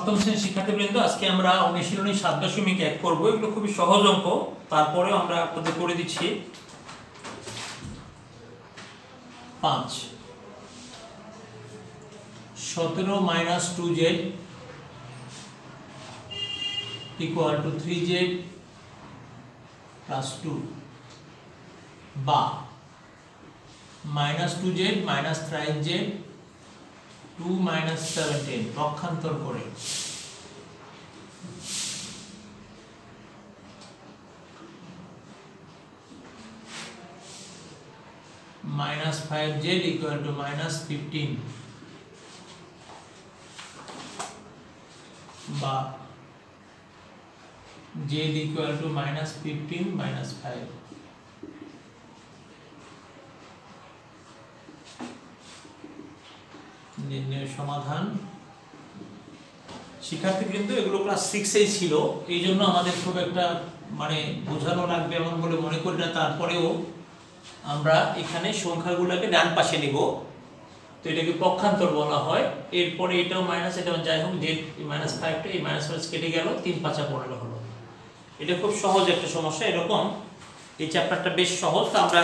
সপ্তম শ্রেণীর শিক্ষার্থীবৃন্দ, আজকে আমরা অনুশীলনী 7.1 করব। এগুলো খুবই সহজ অঙ্ক, তারপরেও আমরা আপনাদের করে দিচ্ছি। 5 17 - 2z equal to 3z plus 2 বা -2z - 3z 2 - 17 পক্ষান্তর করে -5z equal to -15 বা z equal to -15 - 5। নির্ণয় সমাধান। শিক্ষার্থীবৃন্দ, এগুলো ক্লাস 6 ছিল, এই জন্য আমাদের খুব একটা বোঝানো লাগবে এমন বলে মনে করি না। তারপরেও আমরা এখানে সংখ্যাগুলোকে ডান পাশে নিব, তো এটাকে পক্ষান্তর বলা হয়। এরপরে এটাও মাইনাস, এটা যাই হোক, যে -5টা এই -5 কেটে গেল, 3 × 5 = 15 হলো। এটা খুব সহজ একটা সমস্যা। এরকম এই চ্যাপ্টারটা বেশ সহজ, তো আমরা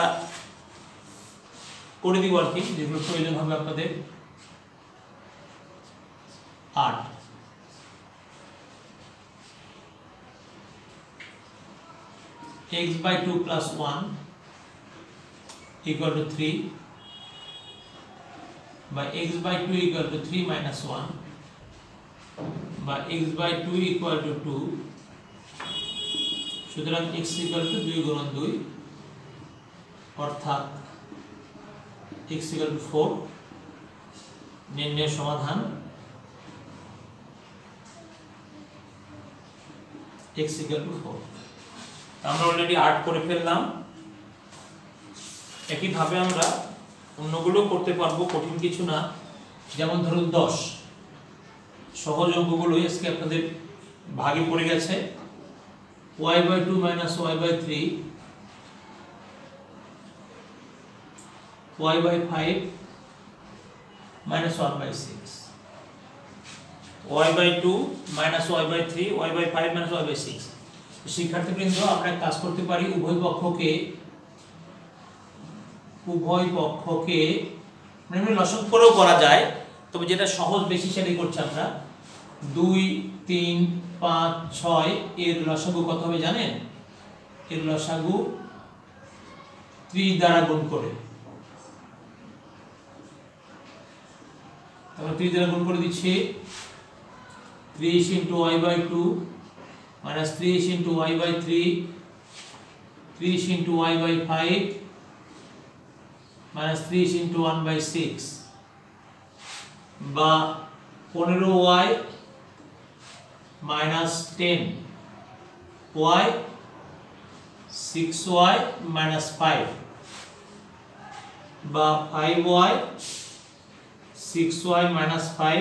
করে দিব আর কি, যেগুলো প্রয়োজন হবে আপনাদের। 8 x/2 + 1 equal to 3 বা x/2 equal to 3 - 1 বা x/2 equal to 2। সুতরাং x equal to 2 × 2 অর্থাৎ x equal to 4। নির্ণয় সমাধান। x equal to 4 আমরা অলরেডি 8 করে ফেললাম। একইভাবে আমরা অন্যগুলো করতে পারবো, কঠিন কিছু না। যেমন ধরুন 10, সহজ অঙ্কগুলো আজকে আপনাদের ভাগে পড়ে গেছে। y/2 - y/3 y/5 - 1/6 y/2 - y/3 y/5 - y/6। শিক্ষার্থীবৃন্দ, আমরা কাজ করতে পারি, উভয় পক্ষকে লসাগু করেও করা যায়, তবে যেটা সহজ বেশি সেটাই করছি আমরা। 2 3 5 6 এর লসাগু কত হবে জানেন? এর লসাগু 3 দ্বারা গুণ করে, তাহলে 3 দ্বারা গুণ করে দিচ্ছি। 3 × y/2 - 3 × y/3 3 × y/5 - 3 × 1/6 বা 15y - 10y 6y - 5 বা 5y 6y - 5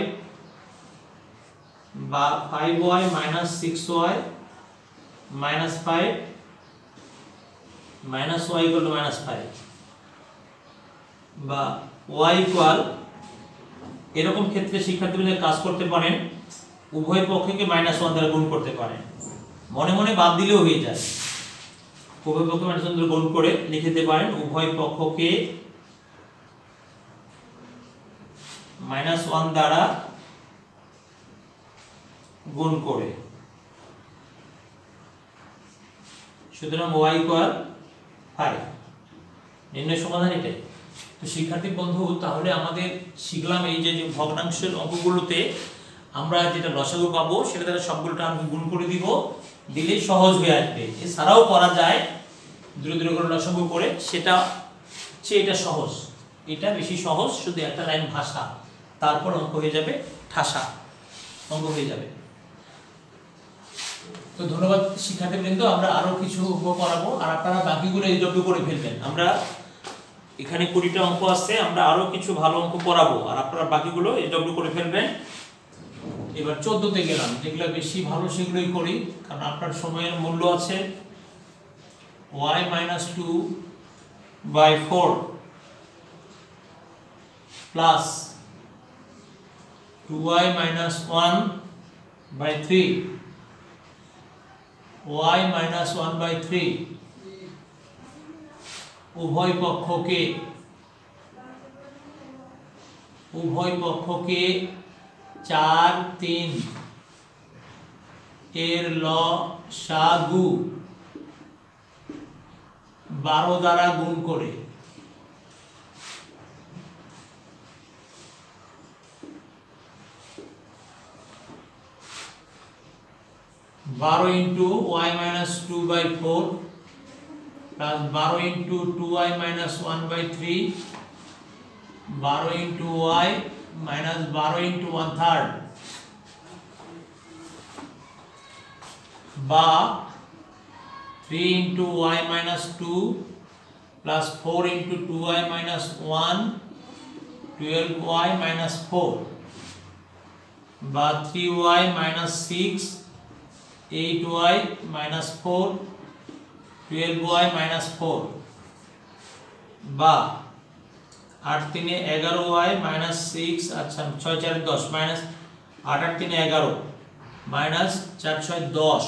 বা 5y - 6y - 5 y equal to -5 বা y equal। এরকম ক্ষেত্রে শিক্ষার্থীরা কাজ করতে পারেন, উভয় পক্ষকে -1 দ্বারা গুণ করতে পারেন। মনে মনে বাদ দিলেও হয়ে যায়। উভয় পক্ষকে -1 দ্বারা গুণ করে লিখে দিতে পারেন, উভয় পক্ষকে -1 দ্বারা গুণ করে। সুতরাং y equal 5। নির্ণয় সমাধান এটাই। তো শিক্ষার্থী বন্ধু, তাহলে আমাদের শিখলাম এই যে ভগ্নাংশের অঙ্কগুলোতে আমরা যেটা লসাগু পাবো সেটা দ্বারা সবগুলোটা আমি গুণ করে দিব, দিলেই সহজ হয়ে আসবে। এছাড়াও করা যায় দূরে দূরে করে লসাগু করে, সেটা হচ্ছে এটা সহজ, এটা বেশি সহজ। শুধু একটা লাইন ভাষা, তারপর অঙ্ক হয়ে যাবে ঠাসা, অঙ্ক হয়ে যাবে। তো ধন্যবাদ শিক্ষার্থীবৃন্দ, আমরা আরো কিছু অঙ্ক করাবো, আর আপনারা বাকিগুলো এইটুকু করে ফেলবেন। আমরা এখানে 20টা অঙ্ক আছে, আমরা আরো কিছু ভালো অঙ্ক করাবো, আর আপনারা বাকিগুলো এইটুকু করে ফেলবেন। এবার 14তে গেলাম, যেগুলো বেশি ভালো সেগুলোই করি, কারণ আপনার সময়ের মূল্য আছে। y - 2/4 plus 2y - 1 by 3 y minus 1 by 3 উভয় পক্ষকে 4 3 এর লসাগু 12 দ্বারা গুণ করে 12 into y minus 2 by 4 plus 12 into 2y minus 1 by 3 12 into y minus 12 into 1/3 বা 3 into y minus 2 plus 4 into 2y minus 1 12y minus 4 বা 3y minus 6 8y minus 4 12y minus 4 বা 8 3 11y minus 6 আচ্ছা 6 4 10 minus 8 8 3 11 minus 4 6 10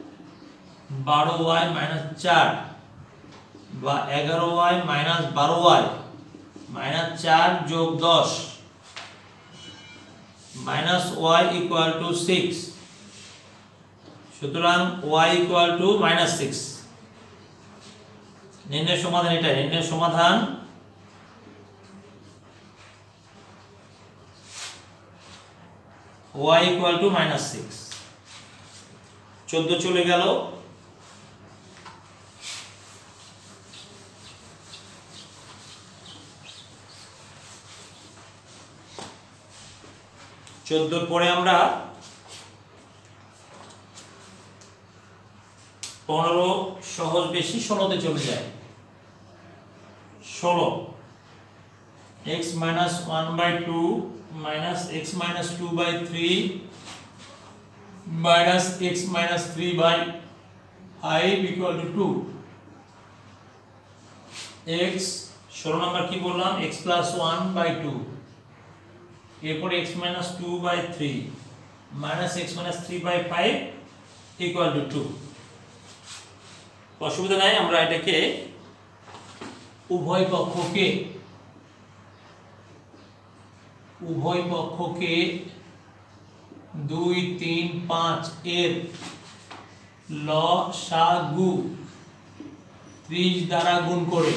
12y minus 4 বা 11y minus 12y minus 4 যোগ 10 minus y equal to 6 সুতরাং y equal to minus 6 নির্ণয় সমাধান এটা নির্ণয় সমাধান y equal to minus 6 14 চলে গেল চোদ্দোর পরে আমরা 15 সহজ বেশি 16তে চলে যায় 16 x minus 1 by 2 minus x minus 2 by 3 minus x minus 3 by 5 equal to 2 x 16 নম্বর কি বললাম x plus 1 by 2 এরপর x minus 2 by 3 minus x minus 3 by 5 equal to 2 অসুবিধা নাই আমরা এটাকে উভয় পক্ষকে 2 3 5 এর লসাগু 30 দ্বারা গুণ করে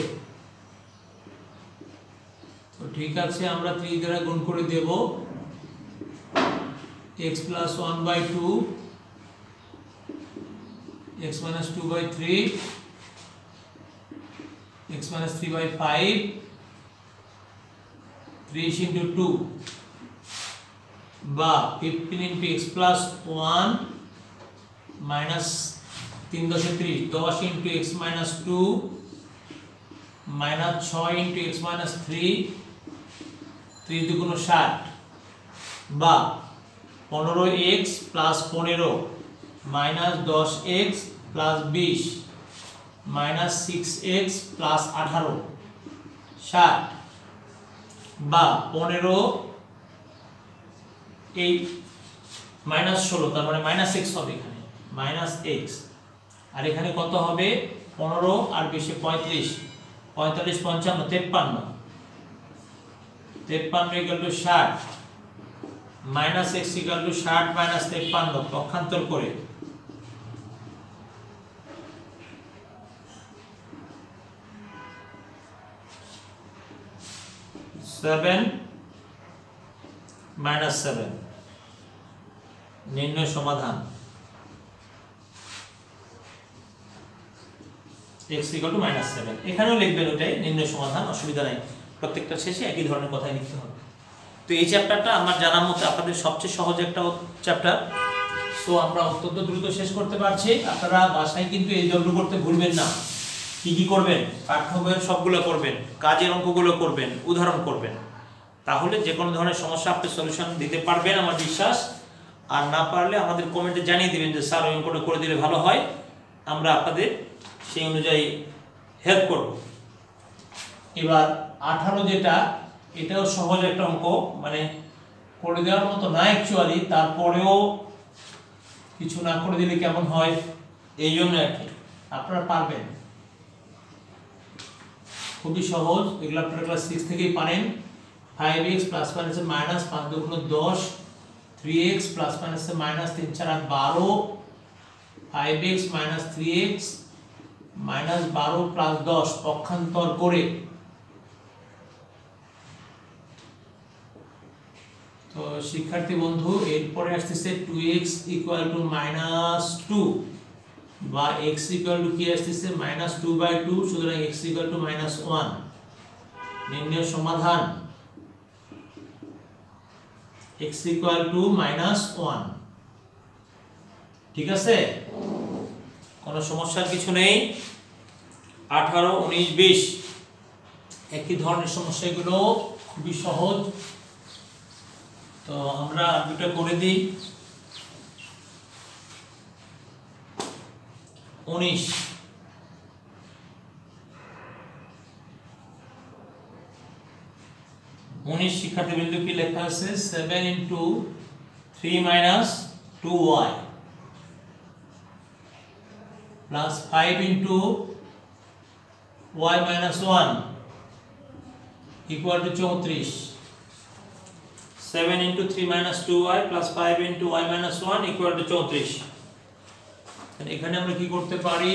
তো ঠিক আছে আমরা 30 দ্বারা গুণ করে দেব x plus 1 by 2 x minus 2 by 3 x minus 3 by 5 3 into 2 বা 15 into x plus 1 minus 3 10 30 10 into x minus 2 minus 6 into x minus 3 3 দুগুণ 60 বা 15x plus 15 minus 10x plus 20 minus 6x plus 18 60 বা 15 এই minus 16 তার মানে minus x হবে এখানে minus x আর এখানে কত হবে 15 আর 20 35 45 55 53 equal to 60 minus x equal to 60 minus 53 পক্ষান্তর করে 7 minus 7 নির্ণয় সমাধান x equal to minus 7 এখানেও লিখবেন ওটাই নির্ণয় সমাধান অসুবিধা নাই প্রত্যেকটা শেষে একই ধরনের কথাই লিখতে হবে তো এই চ্যাপ্টারটা আমার জানার মতে আপনাদের সবচেয়ে সহজ একটা চ্যাপ্টার সো আমরা অত্যন্ত দ্রুত শেষ করতে পারছি আপনারা বাসায় কিন্তু এই দলগুলো করতে ভুলবেন না কি করবেন পাঠ্য বইয়ের সবগুলো করবেন কাজের অঙ্কগুলো করবেন উদাহরণ করবেন তাহলে যে কোনো ধরনের সমস্যা আপনি সলিউশন দিতে পারবেন আমার বিশ্বাস আর না পারলে আমাদের কমেন্টে জানিয়ে দিবেন যে স্যার ওই অঙ্কটা করে দিলে ভালো হয় আমরা আপনাদের সেই অনুযায়ী হেল্প করব এবার 18 যেটা এটাও সহজ একটা অঙ্ক মানে করে দেওয়ার মতো না অ্যাকচুয়ালি তারপরেও কিছু না করে দিলে কেমন হয়, এই জন্য আর কি। আপনারা পারবেন, খুবই সহজ, এগুলো আপনারা ক্লাস 6 থেকেই পারেন। 5x প্লাস মাইনাস মাইনাস 5 দুগুণ 10, 3x plus minus minus 3 4 8 12, 5x minus 3x minus 12 plus 10 পক্ষান্তর করে। তো শিক্ষার্থী বন্ধু এরপরে আসতেছে 2x ইকুয়াল টু মাইনাস 2 বা x ইকুয়াল টু কি আসতেছে মাইনাস 2/2, সুতরাং x ইকুয়াল টু মাইনাস 1। নির্ণয় সমাধান x ইকুয়াল টু মাইনাস 1। ঠিক আছে, কোনো সমস্যার কিছু নেই। 18 19 20 একই ধরনের সমস্যা, এগুলো খুবই সহজ। তো আমরা দুটো করে দিই। 19 শিক্ষার্থী বিন্দু কি লেখা আছে 7 into 3 minus 2y plus 5 into y minus 1 equal to 34। 7 into 3 minus 2y plus 5 into y minus 1 equal to 34। এখানে আমরা কি করতে পারি,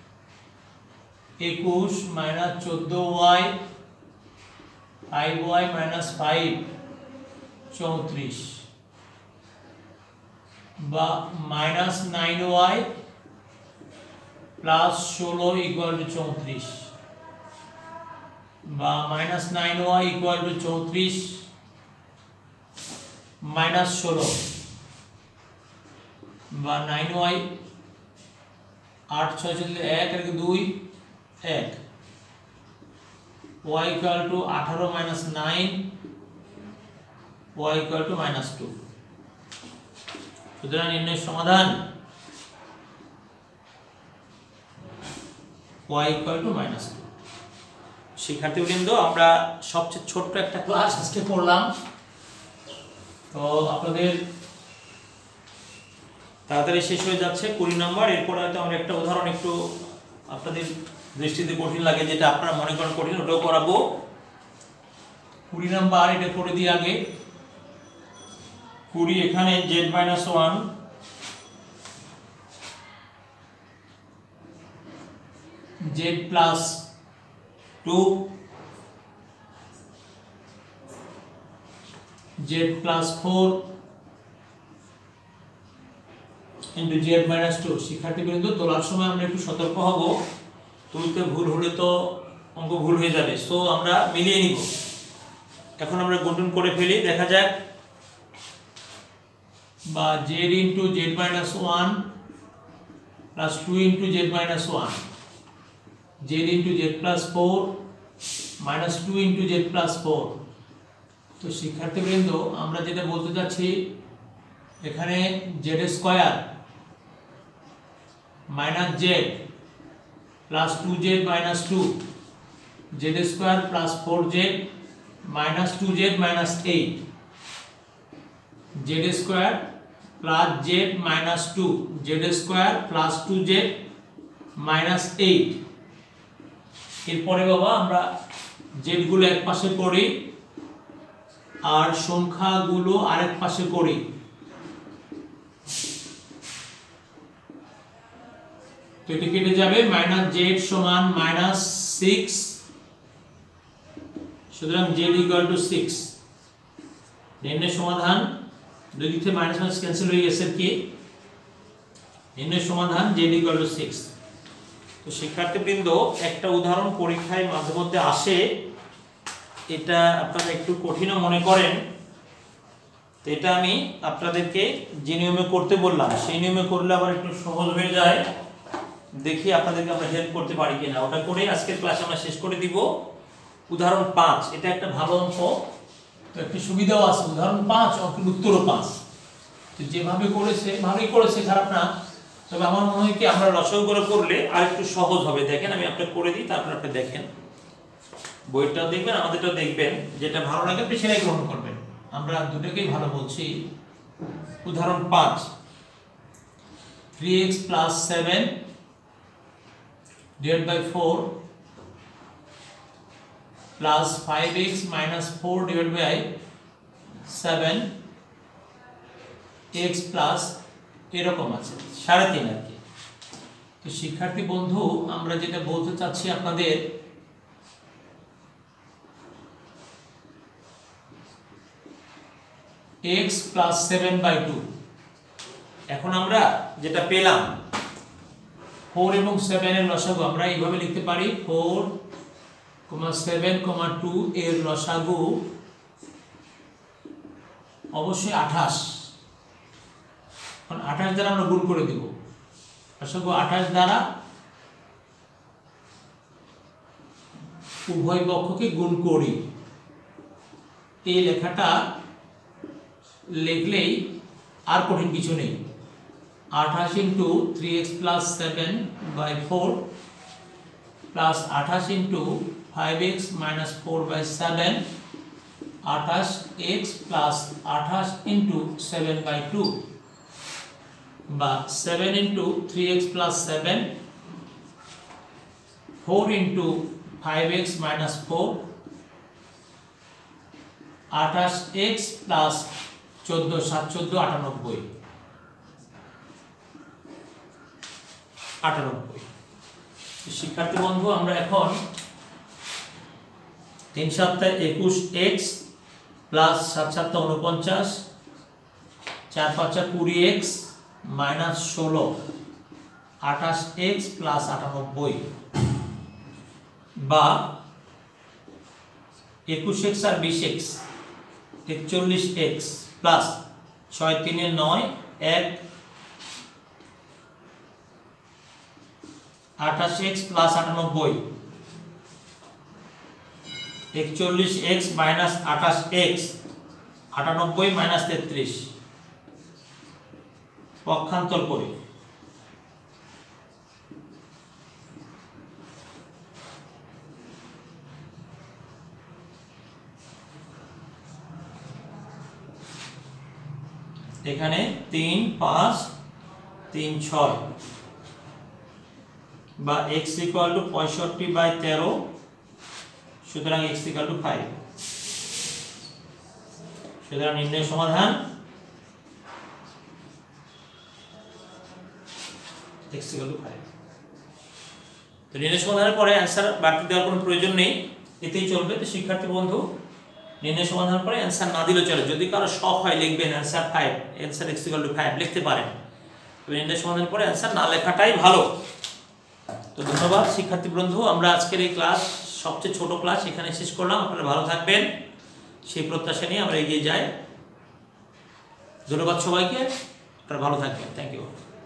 21 minus 14y 5y minus 5 34 বা minus 9y plus 16 equal to 34 বা minus 9y equal to 34 minus 16 বা 9y 8 6 1 R 2 1 y equal to 18 minus 9 y equal to minus 2। সুতরাং নির্ণয় সমাধান y equal to minus 2। শিক্ষার্থীবৃন্দ আমরা সবচেয়ে ছোট্ট একটা ক্লাস আজকে করলাম, তো আপনাদের তাড়াতাড়ি শেষ হয়ে যাচ্ছে 20 নম্বর। এরপর হয়তো আমরা একটা উদাহরণ একটু আপনাদের দৃষ্টিতে কঠিন লাগে, যেটা আপনারা মনে করেন কঠিন, ওটাও করাবো। 20 নাম্বার এটা করে দিই আগে। 20 এখানে z minus 1 z plus 2 z plus 4 into z minus 2। শিক্ষার্থীবৃন্দ তোলার সময় আমরা একটু সতর্ক হব, তুলতে ভুল হলে তো অঙ্ক ভুল হয়ে যাবে, সো আমরা মিলিয়ে নিব। এখন আমরা গুণন করে ফেলি, দেখা যাক। বা z into z minus 1 plus 2 into z minus 1 z into z plus 4 minus 2 into z plus 4। তো শিক্ষার্থীবৃন্দ আমরা যেটা বলতে যাচ্ছি, এখানে z square minus z plus 2z minus 2 z square plus 4z minus 2z minus 8 z square plus z minus 2 z square plus 2z minus 8। এরপরে বাবা আমরা z গুলো এক পাশে করি আর সংখ্যাগুলো আরেক পাশে করি। তো এটা কেটে যাবে, মাইনাস জেড সমান মাইনাস 6, সুতরাং জেড ইকুয়াল টু 6। নির্ণয় সমাধান, দুই দিক থেকে মাইনাস মাইনাস ক্যান্সেল হয়ে গেছে কি, নির্ণয় সমাধান জেড ইকুয়াল টু 6। তো শিক্ষার্থীবৃন্দ একটা উদাহরণ পরীক্ষায় মাঝে মধ্যে আসে, এটা আপনারা একটু কঠিনও মনে করেন, তো এটা আমি আপনাদেরকে যে নিয়মে করতে বললাম সেই নিয়মে করলে আবার একটু সহজ হয়ে যায়। দেখি আপনাদেরকে আমরা হেল্প করতে পারি কিনা, ওটা করে আজকের ক্লাস আমরা শেষ করে দিব। উদাহরণ 5, এটা একটা ভালো অঙ্ক, তো একটু সুবিধাও আছে। উদাহরণ 5 অঙ্কের উত্তরও 5, তো যেভাবে করেছে ভালোই করেছে, খারাপ না। তবে আমার মনে হয় কি আমরা রসও করে করলে আর একটু সহজ হবে। দেখেন আমি আপনাকে করে দিই, তারপর আপনি দেখেন, বইটাও দেখবেন আমাদেরটাও দেখবেন, যেটা ভালো লাগে আপনি সেটাই গ্রহণ করবেন। আমরা দুটোকেই ভালো বলছি। উদাহরণ 5, 3x plus 7 divided by 4 plus 5x minus 4 divided by 7 x plus এরকম আছে 3.5 আর কি। তো শিক্ষার্থী বন্ধু আমরা যেটা বলতে চাচ্ছি আপনাদের x plus 7/2, এখন আমরা যেটা পেলাম 4 এবং 7 এর লসাগু আমরা এইভাবে লিখতে পারি 4, 7, 2 এর লসাগু অবশ্যই 28। এখন 28 দ্বারা আমরা গুণ করে দেব, লসাগু 28 দ্বারা উভয় পক্ষকে গুণ করি। এই লেখাটা লিখলেই আর কঠিন কিছু নেই। 28 into 3x plus 7/4 plus 28 into 5x minus 4/7, 28x plus 28 into 7/2 বা 7 into 3x plus 7, 4 into 5x minus 4, 28x plus 14 7 14 98। শিক্ষার্থী বন্ধু আমরা এখন 3 7 21x plus 7 7 49, 4 5 20x minus 16, 28x plus 98 বা 21x আর 20x 41x plus 6 3 9 1, 28x plus 98, 41x minus 28x, 98 minus 33, পক্ষান্তর করি। এখানে 3 5 3 6 বা x equal to 65/13, সুতরাং x equal to 5। সুতরাং নির্ণয় সমাধান x equal to 5। তো নির্ণয় সমাধানের পরে অ্যানসার বাড়তি দেওয়ার কোনো প্রয়োজন নেই, এতেই চলবে। তো শিক্ষার্থী বন্ধু নির্ণয় সমাধানের পরে অ্যানসার না দিলেও চলে, যদি কারো শখ হয় লিখবেন answer 5, answer x equal to 5 লিখতে পারেন। তবে নির্ণয় সমাধানের পরে অ্যানসার না লেখাটাই ভালো। তো ধন্যবাদ শিক্ষার্থী বন্ধু, আমরা আজকের এই ক্লাস সবচেয়ে ছোট ক্লাস এখানে শেষ করলাম। আপনারা ভালো থাকবেন সেই প্রত্যাশা নিয়ে আমরা এগিয়ে যাই। ধন্যবাদ সবাইকে, আপনারা ভালো থাকবেন। Thank you.